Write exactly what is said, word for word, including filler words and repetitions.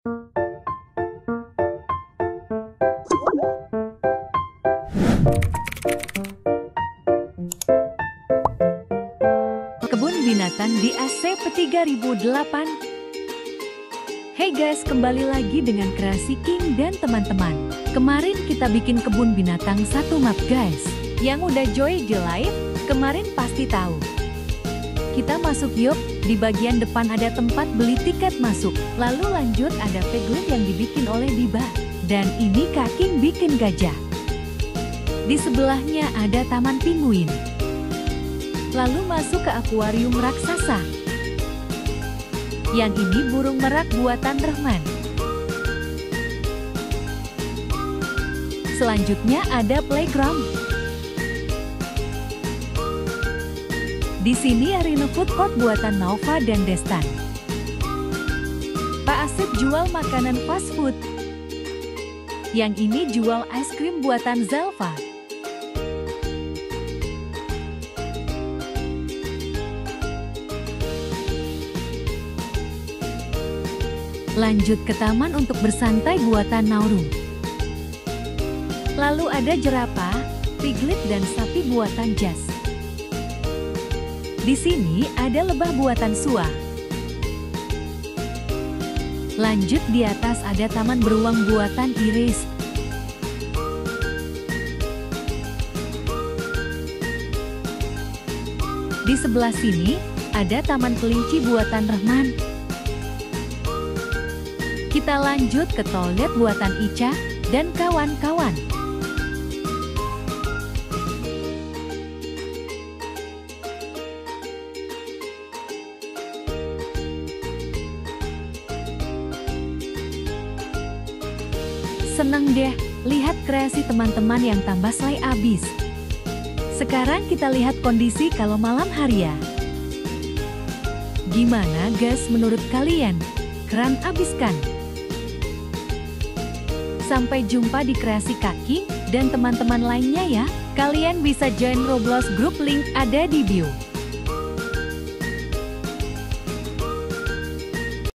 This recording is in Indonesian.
Kebun binatang di A C P tiga ribu delapan. Hey guys, kembali lagi dengan Kreasi King dan teman-teman. Kemarin kita bikin kebun binatang satu map guys. Yang udah join di live, kemarin pasti tahu. Kita masuk yuk, di bagian depan ada tempat beli tiket masuk. Lalu lanjut ada piglet yang dibikin oleh Diba. Dan ini Kak King bikin gajah. Di sebelahnya ada taman penguin. Lalu masuk ke akuarium raksasa. Yang ini burung merak buatan Rahman. Selanjutnya ada playground. Di sini arena food court buatan Nova dan Destan. Pak Asep jual makanan fast food. Yang ini jual es krim buatan Zalfa. Lanjut ke taman untuk bersantai buatan Nauru. Lalu ada jerapah, piglet dan sapi buatan Jas. Di sini ada lebah buatan Sua. Lanjut di atas ada taman beruang buatan Iris. Di sebelah sini ada taman kelinci buatan Rahman. Kita lanjut ke toilet buatan Ica dan kawan-kawan. Seneng deh, lihat kreasi teman-teman yang tambah slay abis. Sekarang kita lihat kondisi kalau malam hari ya. Gimana guys menurut kalian? Keren abis kan? Sampai jumpa di Kreasi Kak King dan teman-teman lainnya ya. Kalian bisa join Roblox Group, link ada di bio.